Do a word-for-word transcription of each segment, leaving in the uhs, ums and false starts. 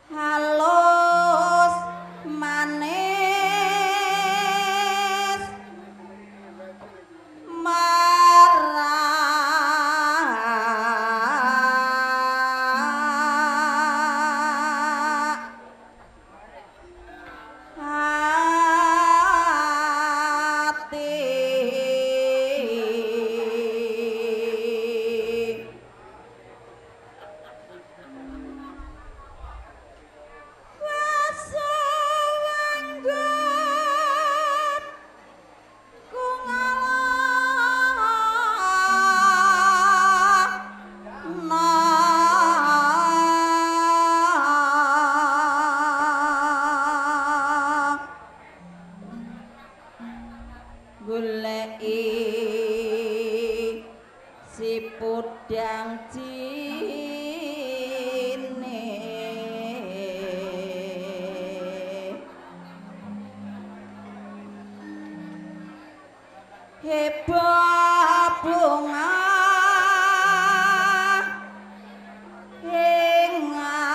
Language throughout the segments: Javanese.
halus manis marak hati wasawanggon ku ngalahna goleki si pudang cine heboh bunga ing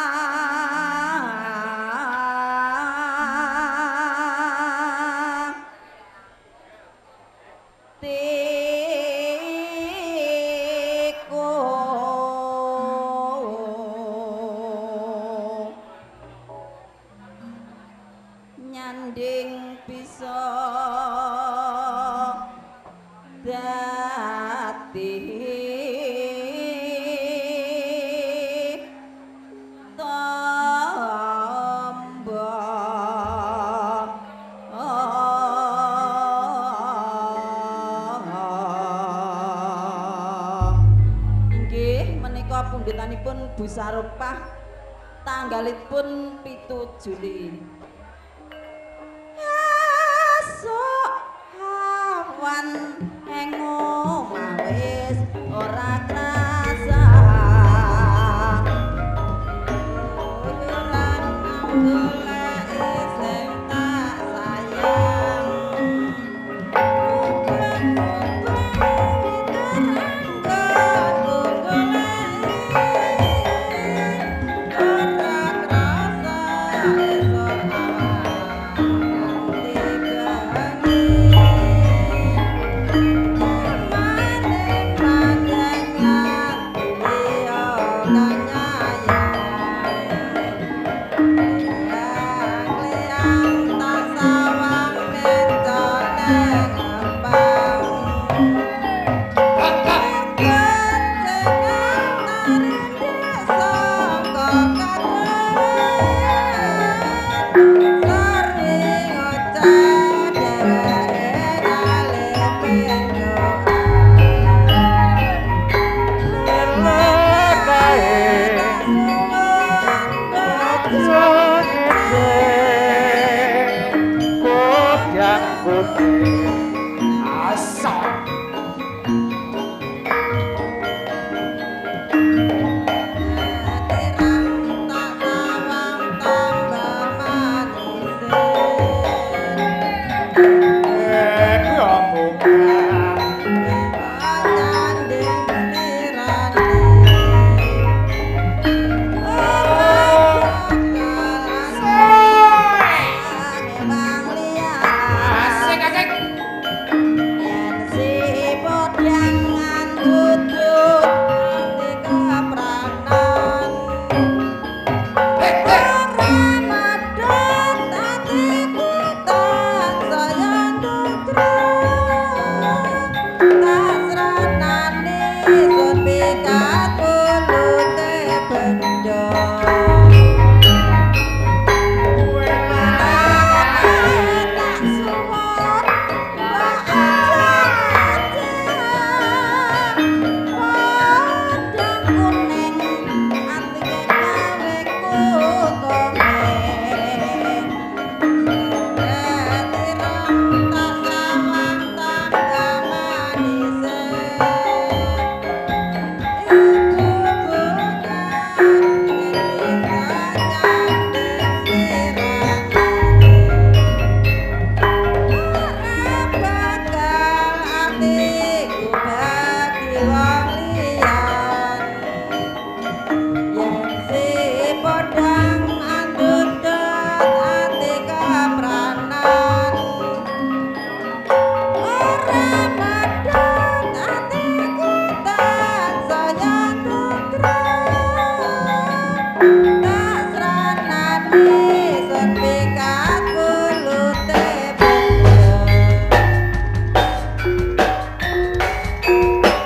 atiku nyanding bisa dadi tamba inggih menika pundhitanipun Bu Saropah tanggalipun pitu Juli esuk awan ing omah wis ora krasa ora goleki sing tak sayang Mane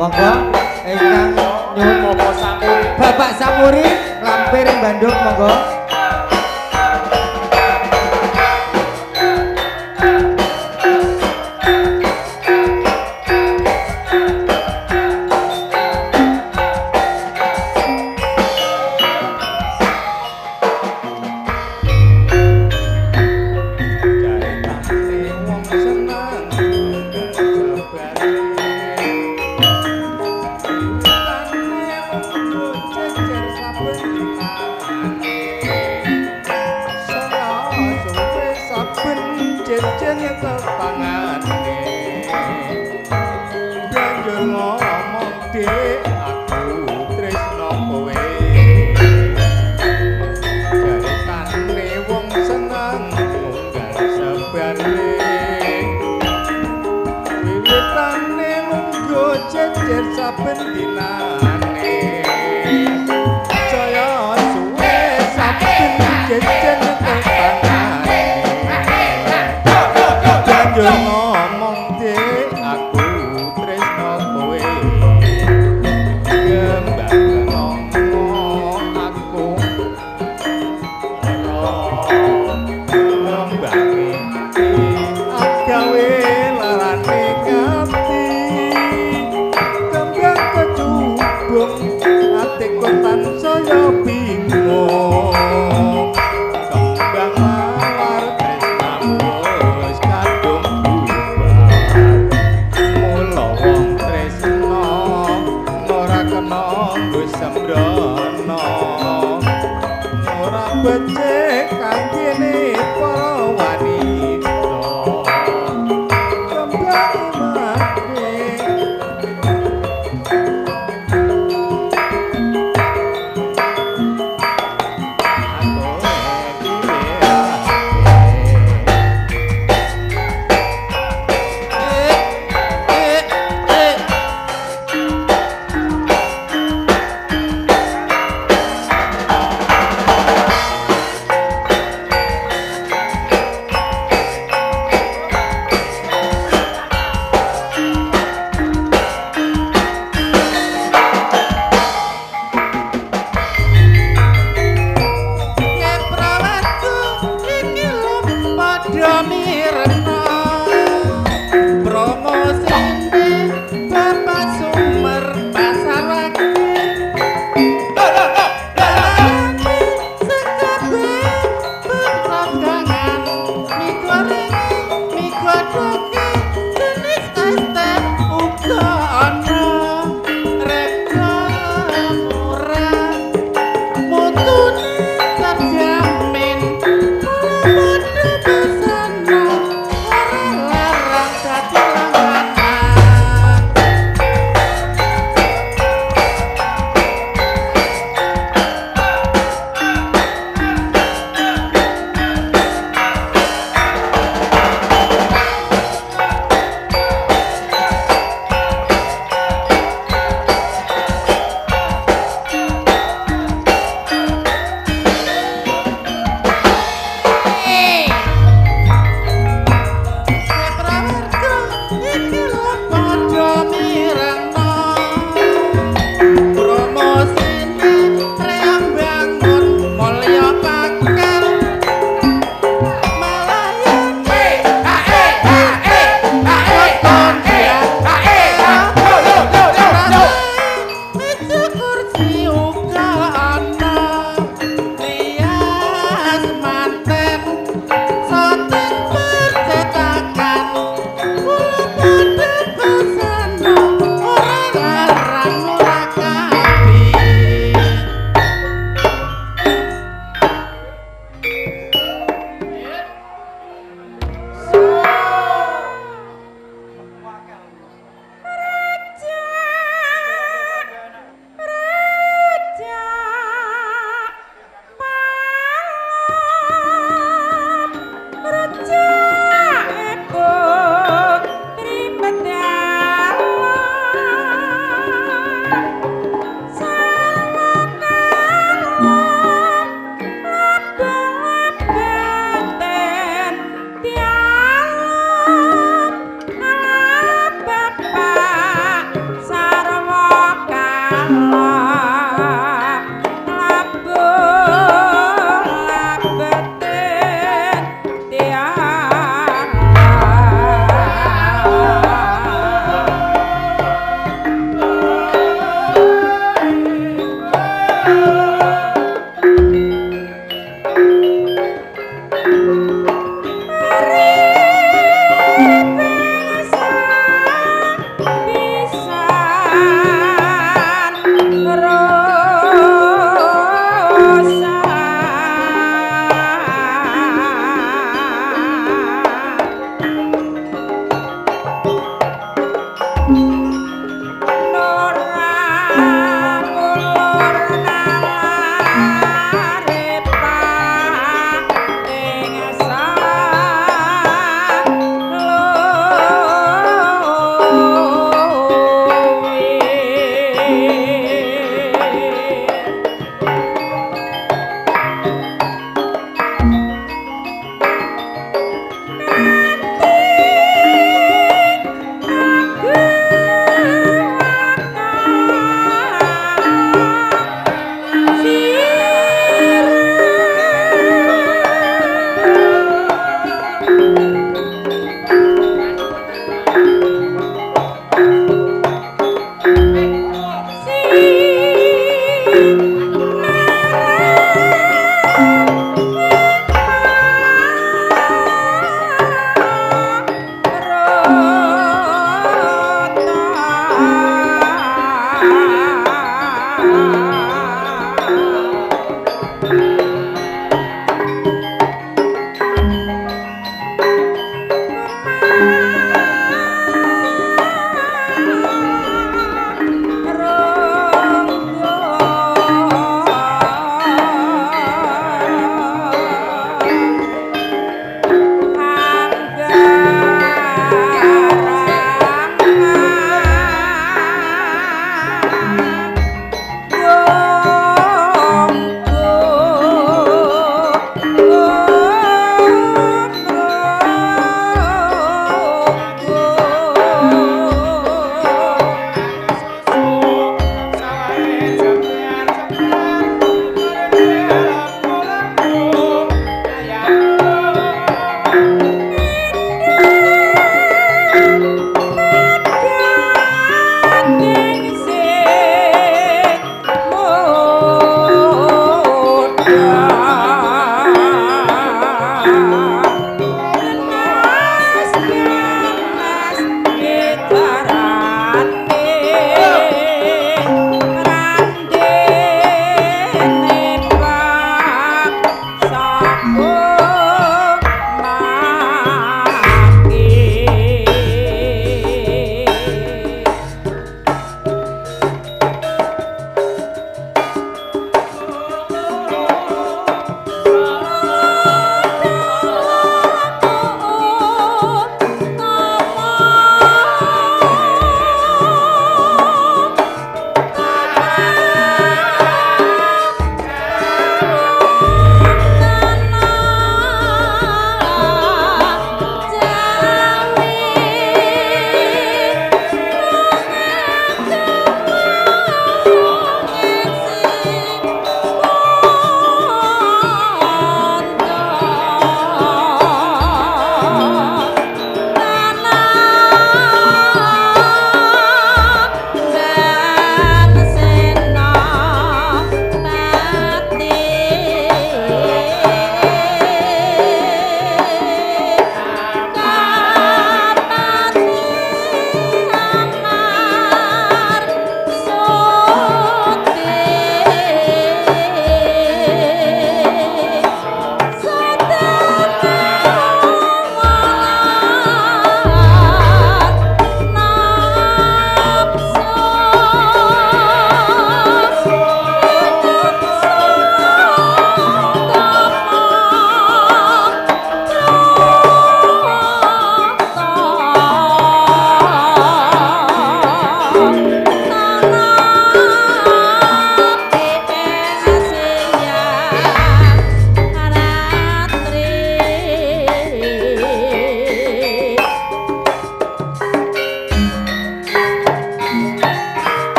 Monggo ingkang nyuwun Bapak Samuri. Bapak Samuri lampir Bandung monggo.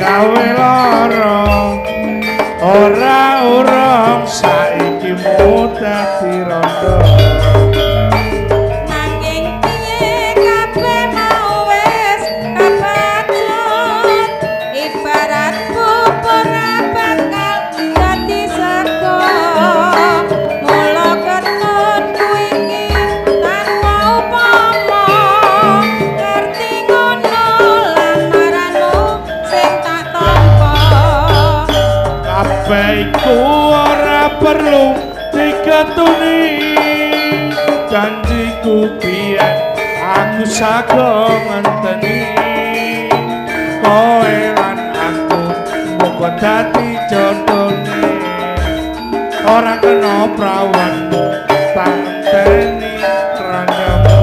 gawe lara ora urung saiki dadi rondo nanging piye kabeh mau wis kapacut ibarat bubur bakal dadi sego mula ketutku iki tanpa upama ngerti ngono lamaranmu sing tak tampa kabeh iku ora perlu diketuni janjiku biyen aku sago ngenteni kowe lan aku muga dadi jodone ora kena prawan tak ngenteni ranggamu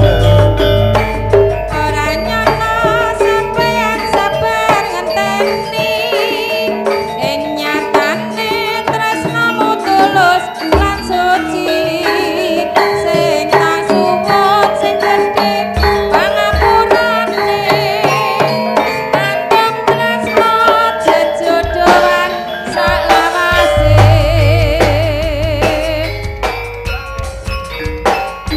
ora nyono sampeyan sabar ngenteni ing nyatane tresnamu tulus lan suci sing tak suwun sing gedhe pangapurane anteng tresno jejodohan saklawase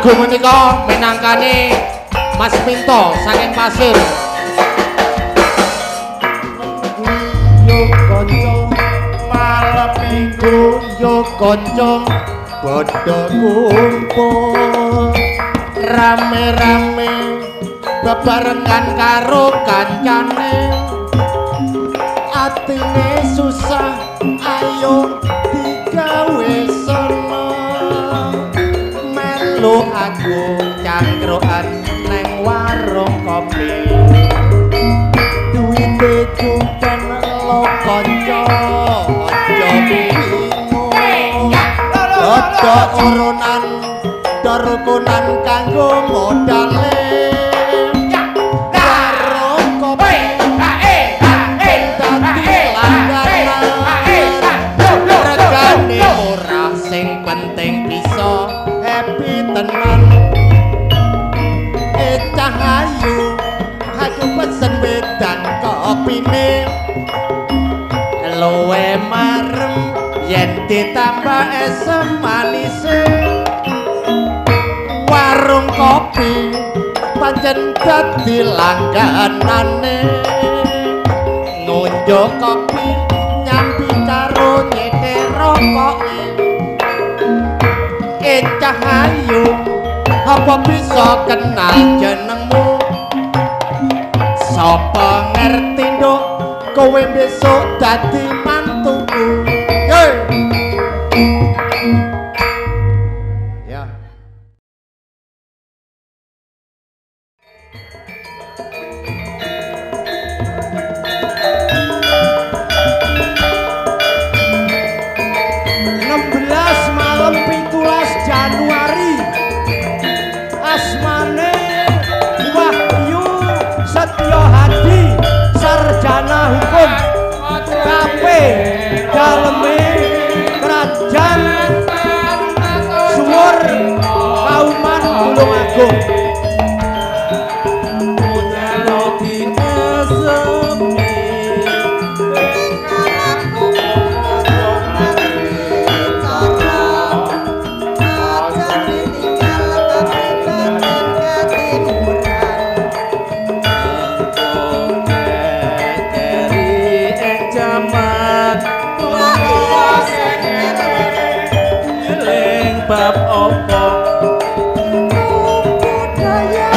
lagu menika minangkane Mas Minto saking Pasir. Yo kanca malam minggu yo kanca padha kumpul rame-rame bebarengan karo kancane atine susah ayo digawe seneng melu aku cangkruan neng warung kopi duwite cupen lo kanca aja bingung ada urunan darukunan kanggo modale warung kopi dadi langganan regane murah sing penting bisa happy tenan eh cahayu aku pesen wedan kopine luwe marem yen ditambah esem manise warung kopi pancen dadi langganane ngunjuk kopi nyambi karo nyetir rokoke eh cahayu apa bisa kenal jenengmu sapa ngerti nduk kowe besok dadi mantuku hey! Ya enam belas malam pitulas Januari asmane Wahyu Setyo Hadi sarjana hukum K P daleme Kerajaan Suwur Kauman Tulungagung bab opo budaya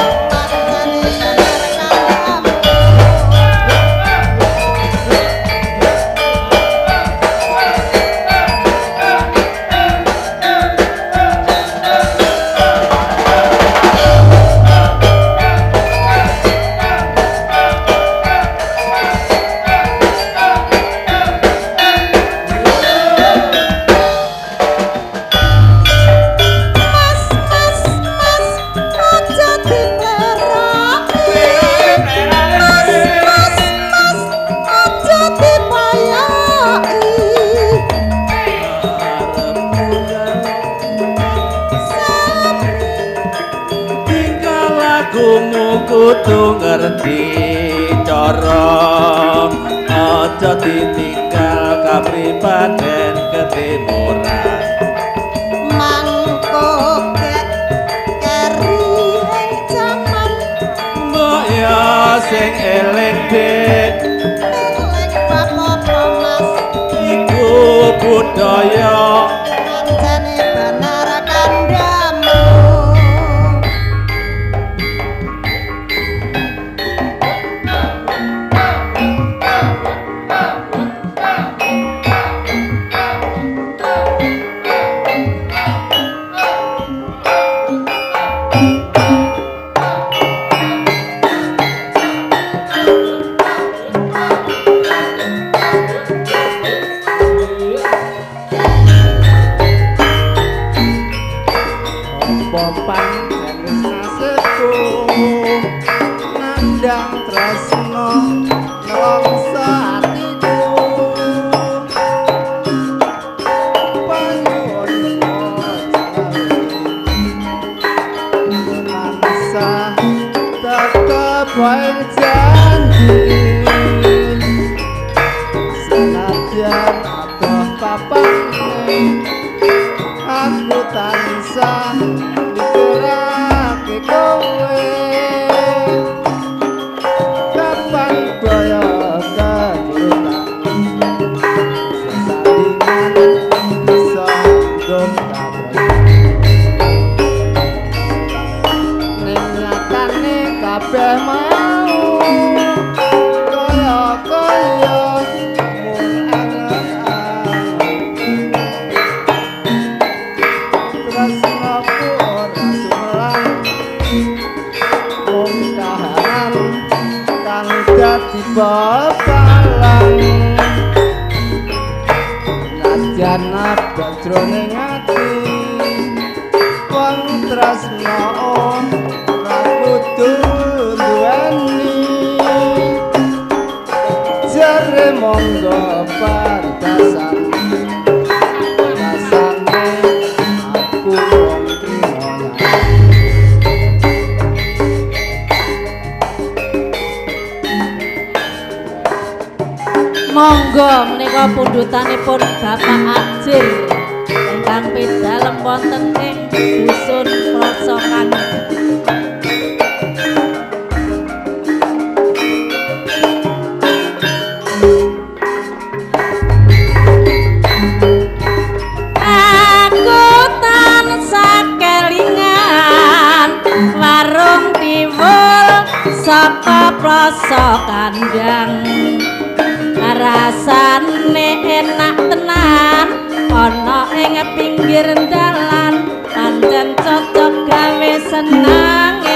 kudu ngerti cara aja ditinggal kapribaden ketimuran mangko keri ing jaman mbok ya sing eling dik eling apa mas iku budaya pancene bener kandamu Aku tansah di kabeh mau kaya-kaya mun angen-angen tresnaku ora sumelang mung kahanan kang dadi bebalan nadyan abad jroning ati wong tresna ora kudu duweni jare monggo pantasan rasane aku wong trimoyan Monggo menika pundhutanipun Bapak Ajir ingkang pidalem wonten ing dusun Prosokan. Aku tansah kelingan warung tiwul saka Prosokandang. Rasane enak tenan ana ing pinggir dalan pancen cocok gawe senange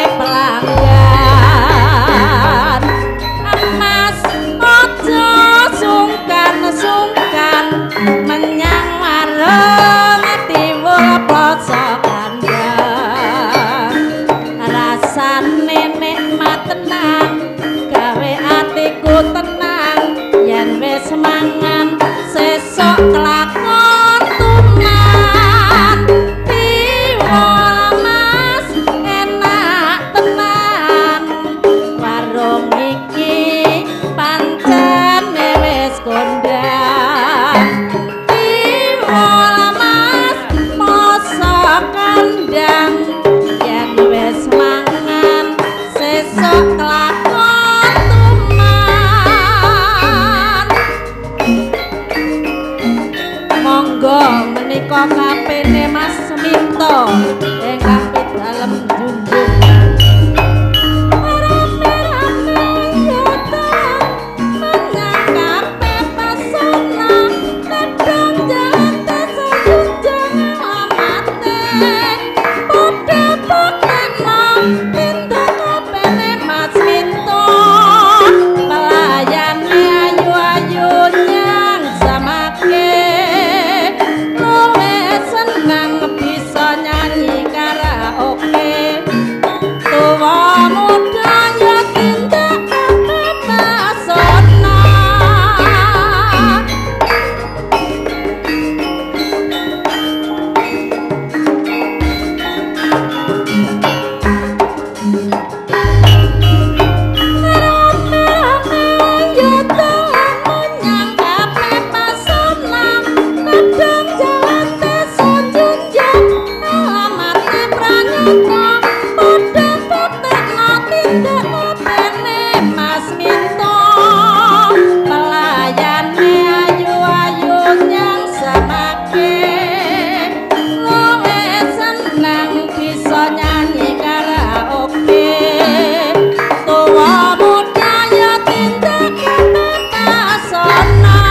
pelanggan Mas ojo sungkan-sungkan menyang warung tiwul Prosokandang rasane nikmat tenan gawe atiku tenang yen wis mangan sesuk kelakon tuman tiwul Mas enak tenan warung iki pancen wis kondang tiwul Mas Prosokandang yen wis mangan sesuk kelakon monggo menika kapene Mas Minto ingkang pidalem junjung rame-rame yotong menyang kabeh pesona kadang jalan desa junjung amate padha-padha pintu kapene Mas Minto pelayane ayu-ayu nyang samake senang bisa nyanyi karaoke tua muda ya tindak pesona rame-rame ya dolan menyang kabeh pesona kadang jalan junjung alamate pranata padha buktekno tindak opene Mas Minto pelayane ayu-ayu nyang samake luwe senang bisa nyanyi karaoke tua muda ya tindak pesona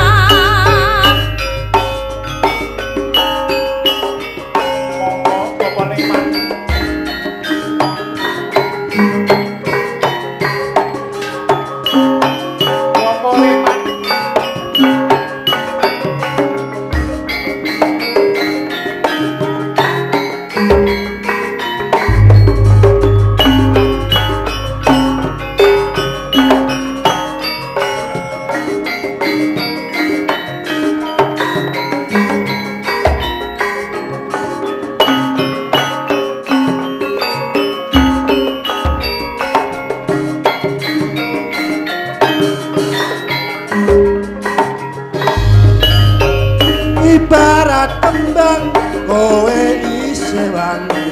ibarat kembang kowe isih wangi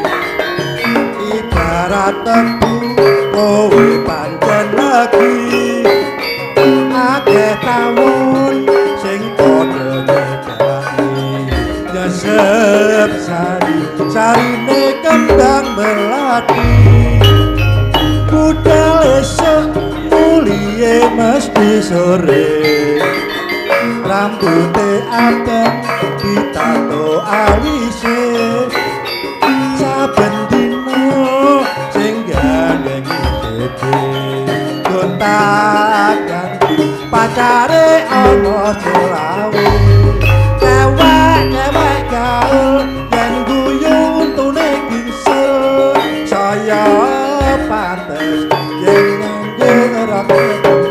ibarat tebu kowe pancen lagi akeh tamun sing padha nyedaki nyesep sari sarine kembang melati sore rambute abang ditato alise saben dino sing gandeng dhewe kontakan pacare ana selawe cewek-cewek gaul yen guyu untune gingsel saya pantes yen nganggo rambut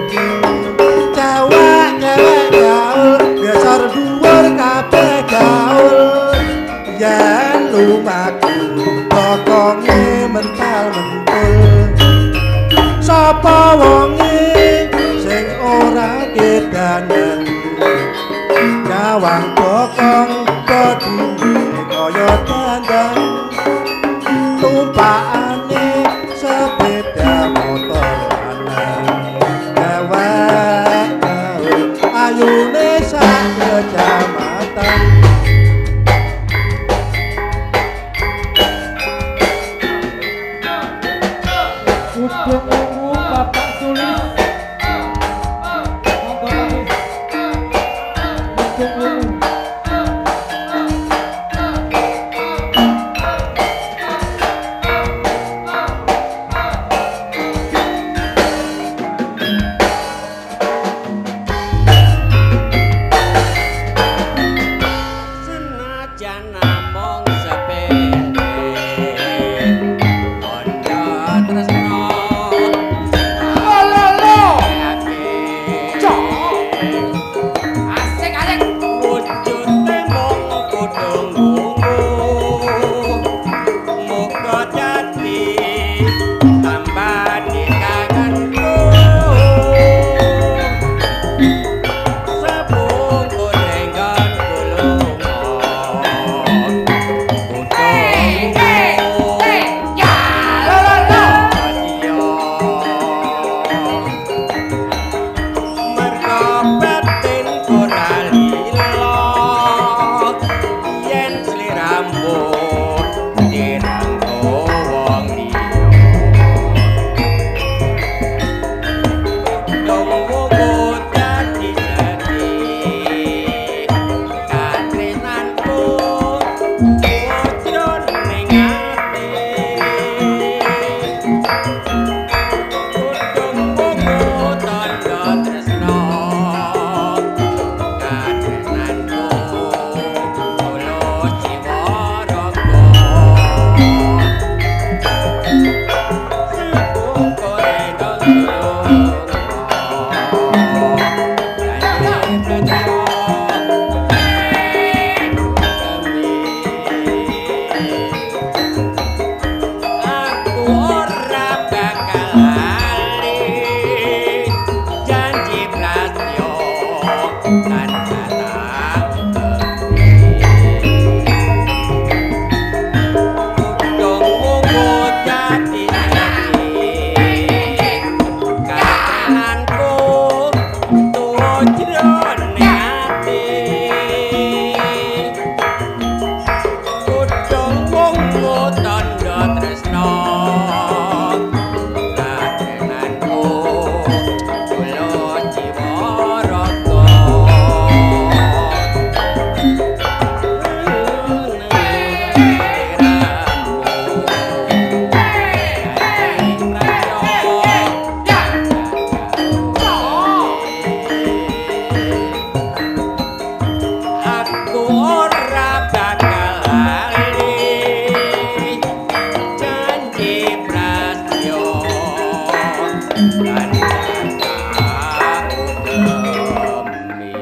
cewek-cewek gaul besar dhuwur kabeh gaul yen lumaku bokonge mental-mentul sapa wonge sing ora kedanan nyawang bokong kodine kaya dandang tumpakane sepeda motor lanang cewek gaul ayune sak kecamatan Udung ungu Bapak Sulis monggo Mas Udung ungu senajan namung sepele kondo tresno asik asik wujute mung kudung ungu muga dadi tambani kangenku sabung gorengan kulungan kudung ya lo lo lo mergo batin ora lilo yen sliramu diranggo wong liya dongmu dadi dadi katrenanku ojo ning ati kudungmu tandha tresno katrenanku kula jiwa raga sibuk gorengan aku ora bakal lali janji prastyo kan tak dongmu dadi kananku tuwa jroning ati kudungmu tandha tresno katrenanku kula jiwa raga aku ora bakal lali janji prastyo lan tak udemi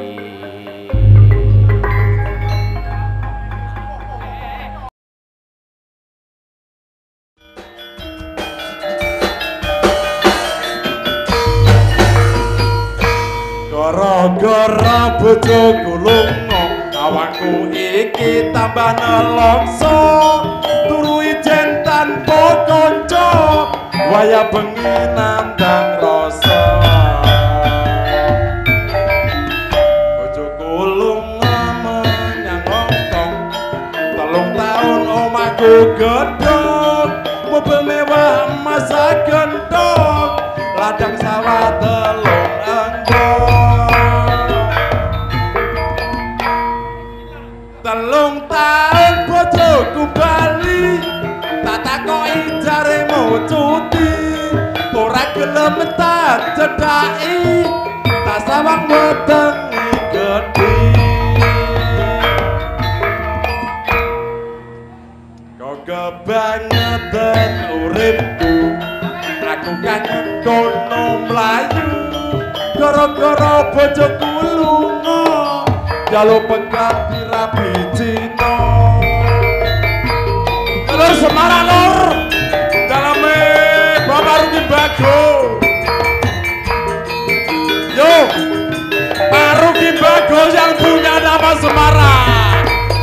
gara-gara bojoku lunga awakku iki tambah nelongso turu ijen tanpa kanca waya bengi nandang rasa bojoku lunga menyang Hongkong telung taun omahku gedhog mobil mewah emas gendong ladang sawah telung anggo gelem tak cedhaki tak sawang wetengi gedhi kok kebangetan uripku aku kangen kono mlayu gara-gara bojoku lunga jaluk pekat dirabi Cina Lur Semarang lur daleme Bapak Ruki Bago yo Pak Ruki Bago yang punya nama Semarang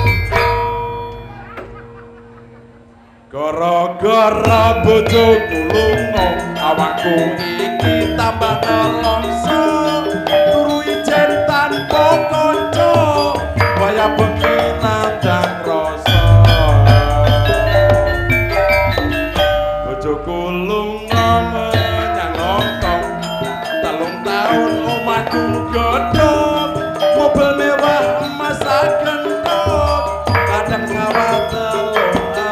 gara-gara bojoku lunga awakku iki tambah nelongso turu ijen tanpa kanca waya bengi nandang rasa bojoku lunga menyang Hongkong telung taun omahku godhong mobil mewah emas gendong kadang sawah telung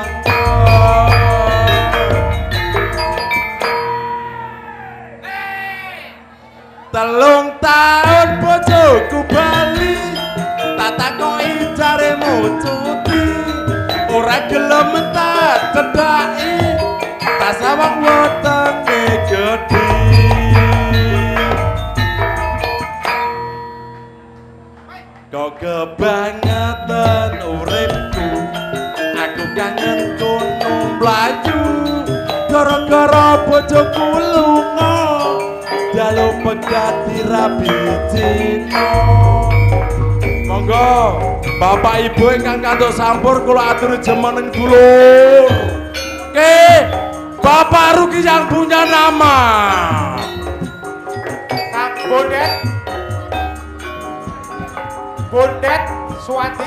telung tahun bojoku bali tak takoki jaremu cuti ora gelem tak cedhaki tak sawang wetenge gedhi kok kebangetan uripku aku kangen kono mlayu gara-gara bojoku lunga jaluk pegat dirabi Cina monggo bapak ibu ingkang kantuk sampur kula aturi jemeneng dulur oke Bapak Ruki yang punya nama Kang Bondet Bondet Suwati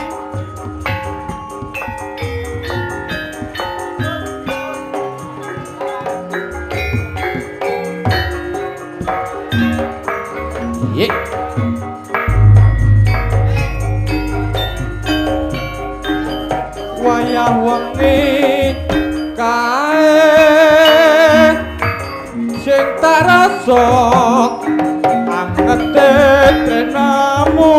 Ye. wayah wengi kae sing tak rasa angete trenamu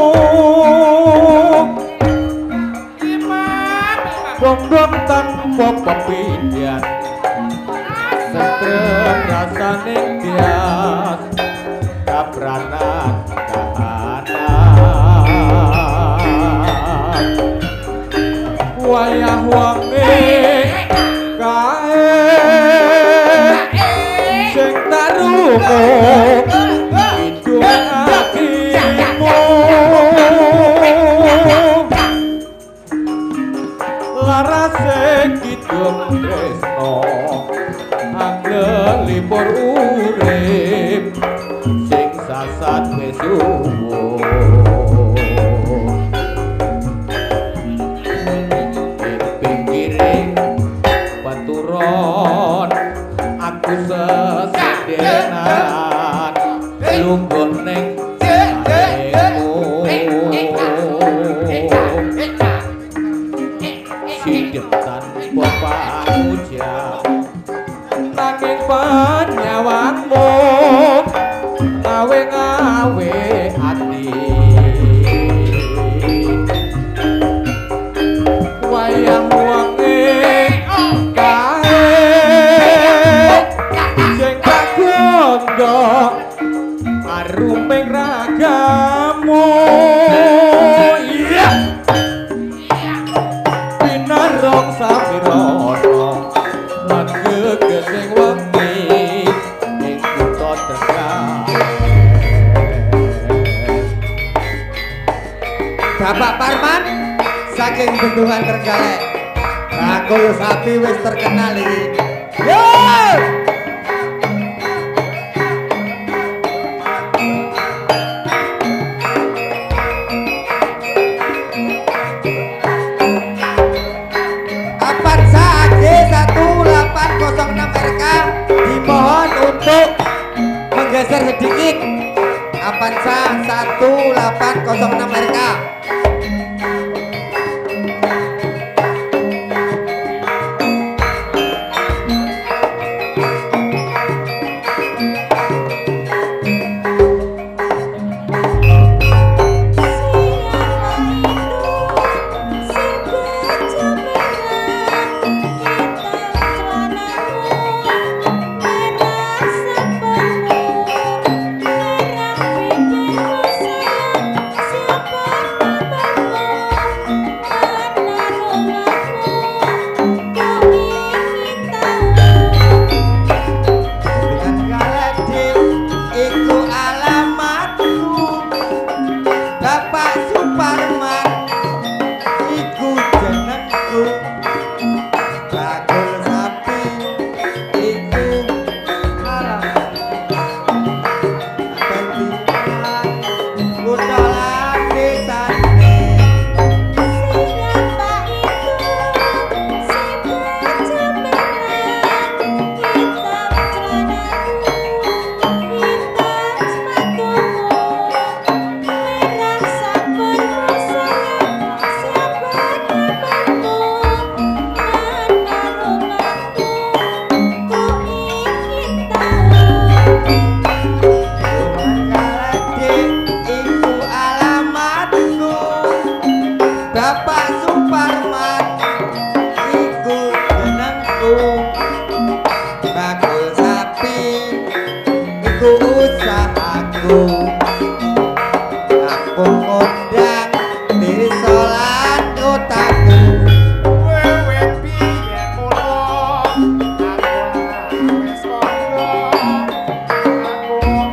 bom-bom tanpa pepindian sentrem rasane bias kabranan kahanan wayah wengi kae sing tarungo kidung atimu larase kidung tresno anggelipur urip sing sasat wis suwung aku sesedenan lungguh ning sidep tanpa pangucap nanging panyawanmu ngawe-ngawe ati wayang wengi kae sing tak gondok aruming ragamu iya pinarong sapirono lan gegesing wengi ing kutha Tegal Bapak Parman saking bendungan Trenggalek Rakoyo Sapi wis terkenal iki yo dimohon untuk menggeser sedikit Avanza satu delapan nol enam R K. iku usahaku Kampung kondang desa lan kotaku wewe piye mulo aku wis kondo aku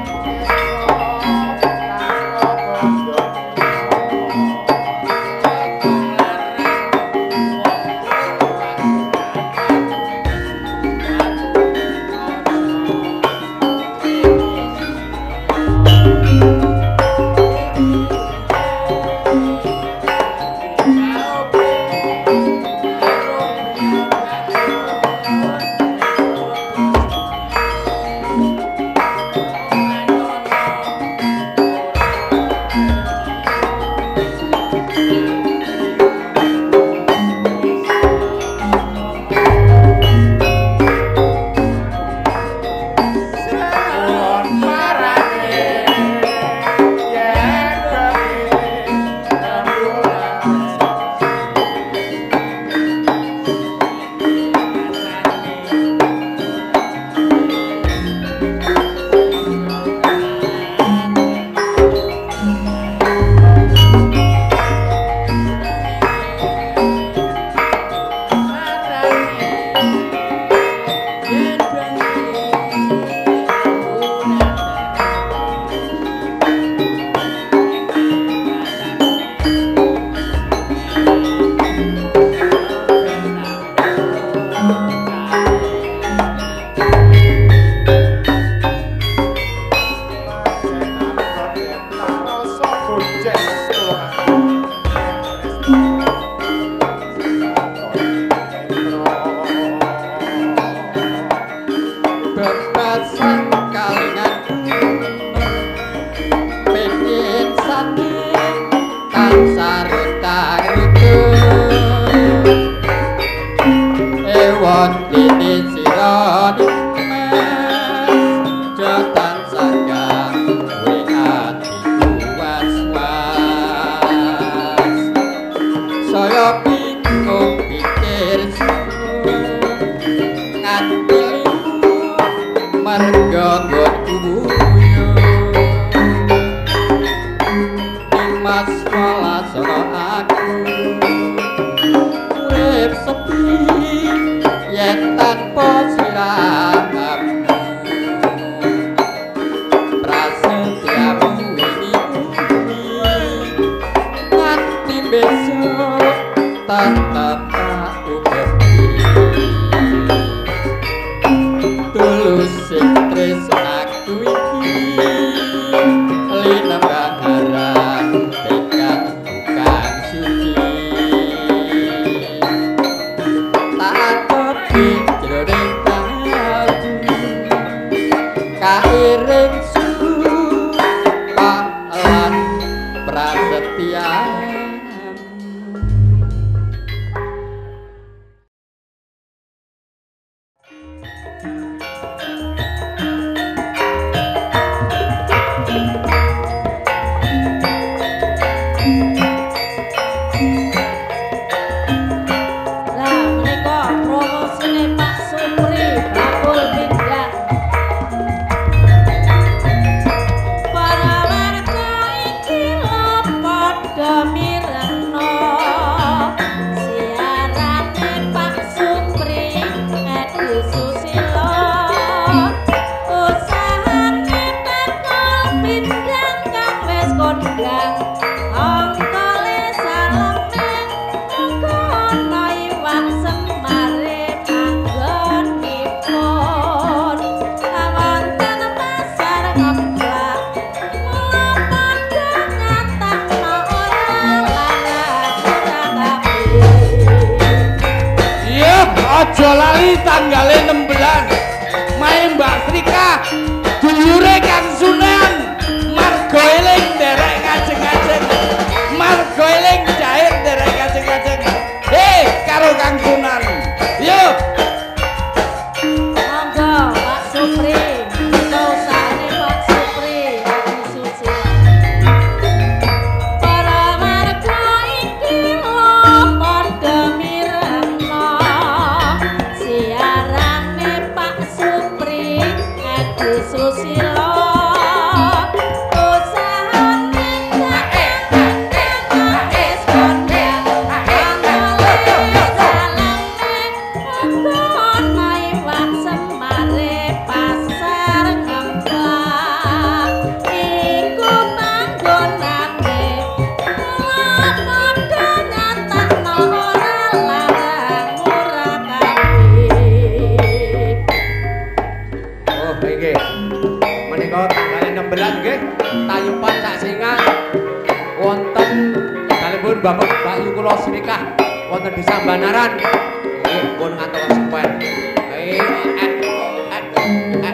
bebasan kalingan pengen sati tansar taritu ewon dini siron jotan sangga we atiku was-was saya bingung pikir nganti marga nggonku buyo Dimas walasana aku urip sepi yen tanpa siramu prasetyamu ini nganti besok tetap aku tulus sing tresnaku iki linembang arah tekad bukan suci tak ati jroning kalbu kairing supalan prasetyamu Aja lali tanggale enam belas main Mbak Trika dulure Kang Sunan marga eling derek ngajeng-ngajeng marga eling cair derek ngajeng-ngajeng hei karo Kang Sunan yuk monggo Pak Supri kita usahane Pak Supri disuci para marga iki padha mirengno siarane Pak Supri Edi Susilo menika tanggal enam belas nggih tayupan sak singan wonten dalipun Bapak Bayu kula sinikah wonten Desa Banaran nggih pun ngantos sepen eh eh eh eh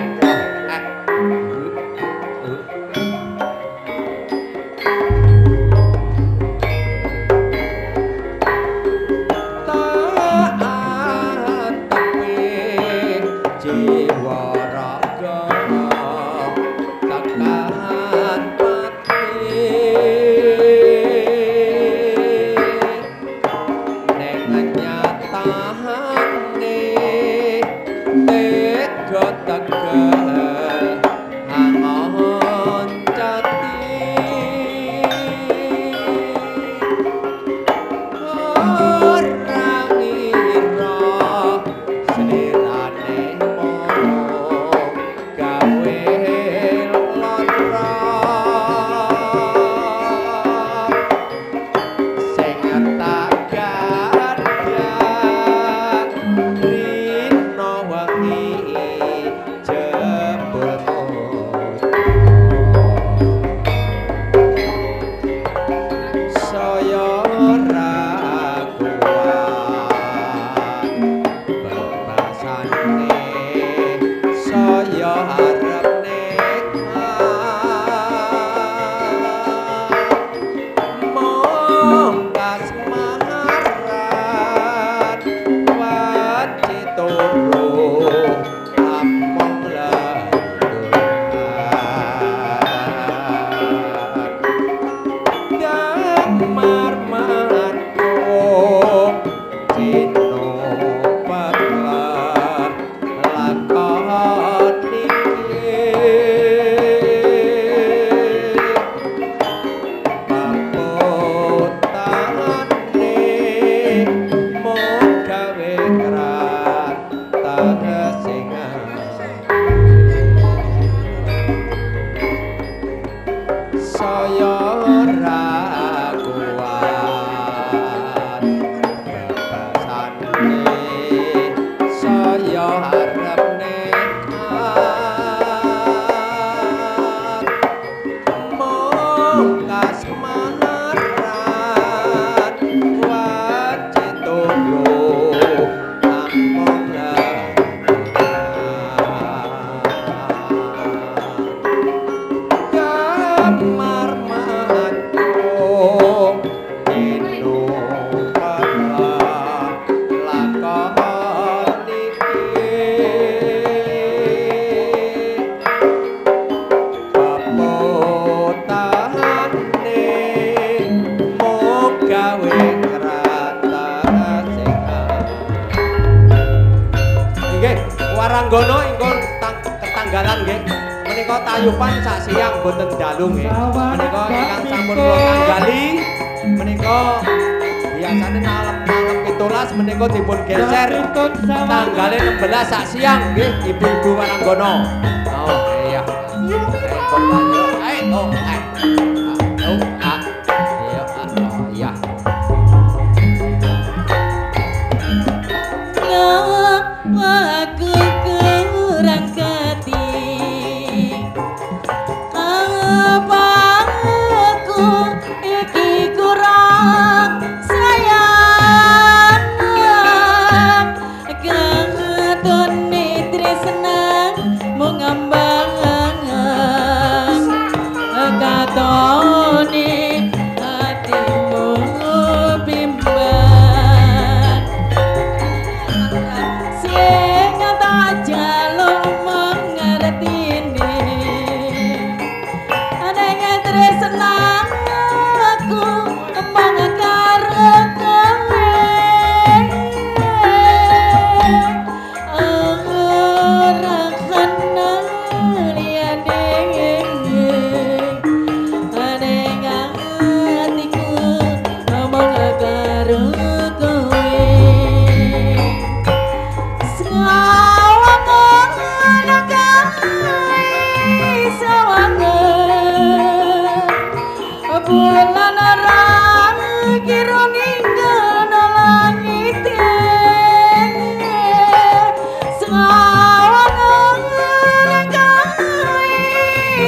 Waranggono ingkang ketanggalan nggih menika tayupan sak siang boten dalu nggih menika ingkang sampun kula tanggali menika biasane malam-malam pitulas menika dipun geser tanggale enam belas sak siang nggih ibu-ibu Waranggono. Oh iya. Eh pun ayo ayo oh eh. Oh ah. Iya oh iya. Aku kurang ketik apa aku iki kurang sayang ketone tresna mung ngambang katone hatimu bimbang sing tak jaluk mengertine aneng tresna aku emang karo kowe ora kenal liyane aneng atiku emang karo kowe bulan arang kira ninggal langit sawang nangkai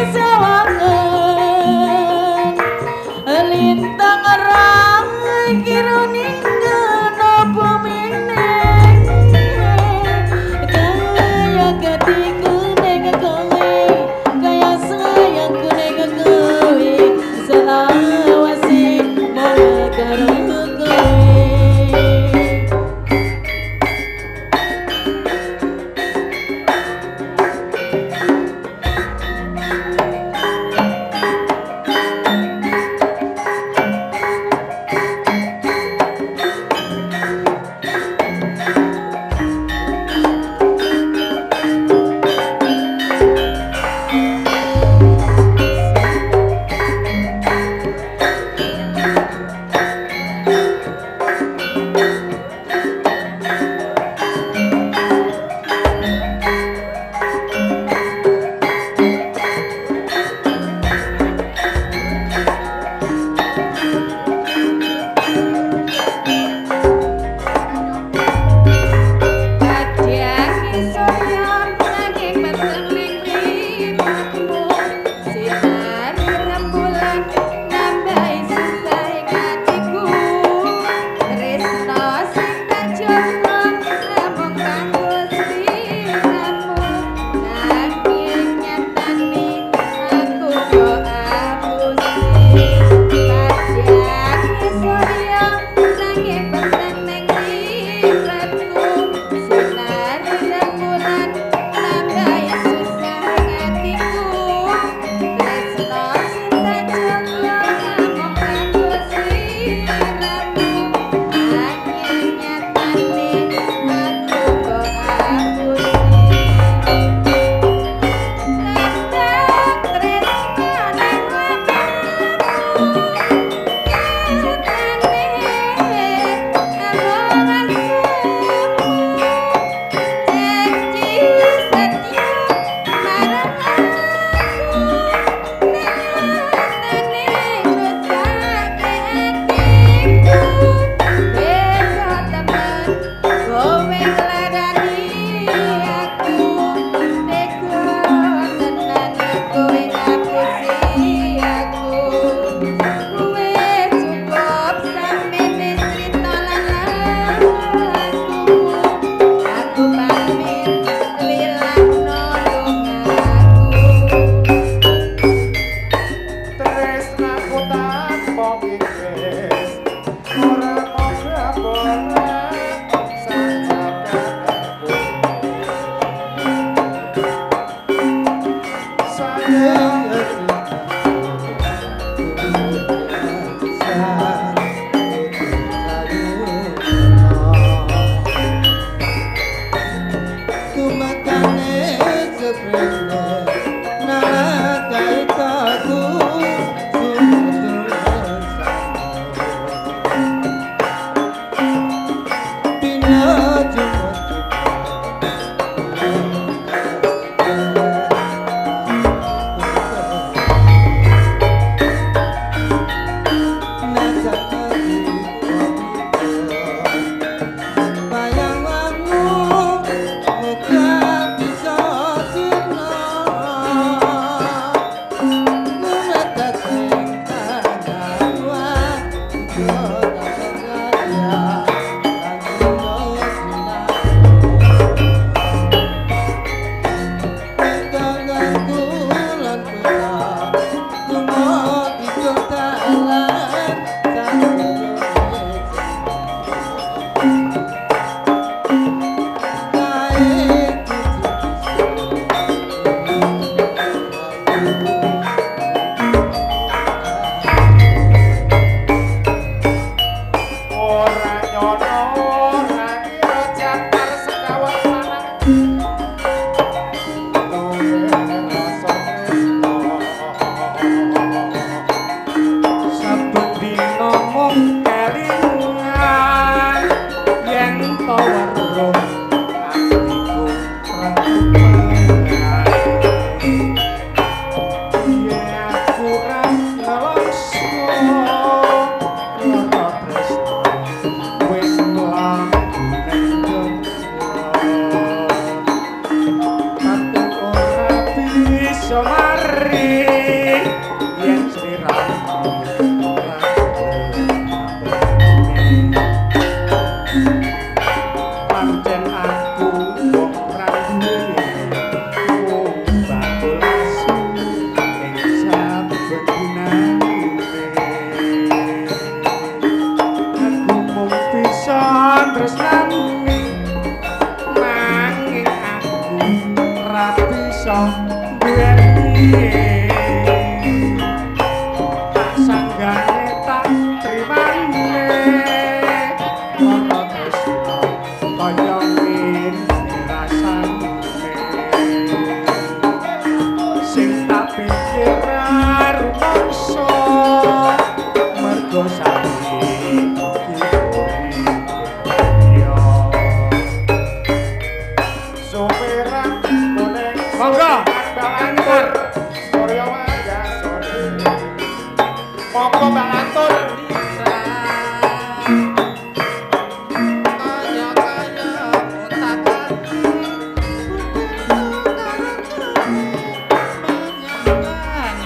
Rapi sok duweni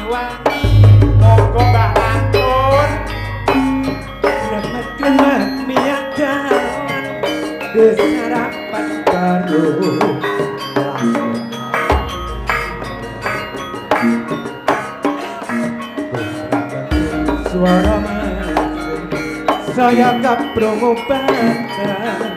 wani monggo Mbah atur lemet-lemet miadalan kesarapan baru suara masing saya kaprong obatan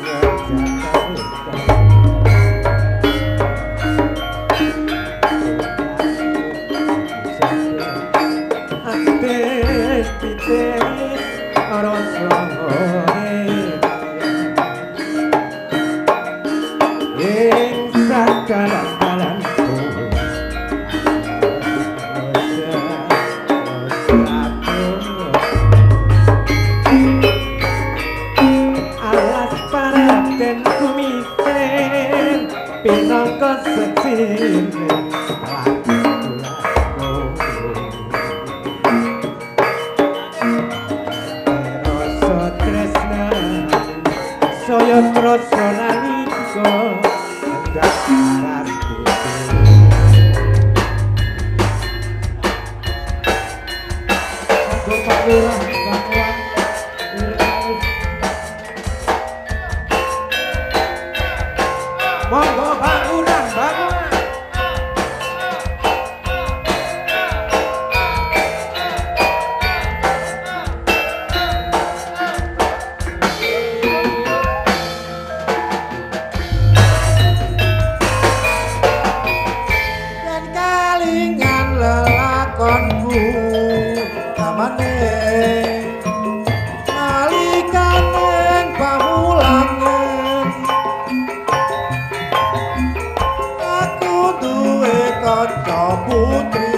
monggo bangunan bangunan dan kalingan lelakonku kamane nalikaning pamulangan aku duwe kanca putri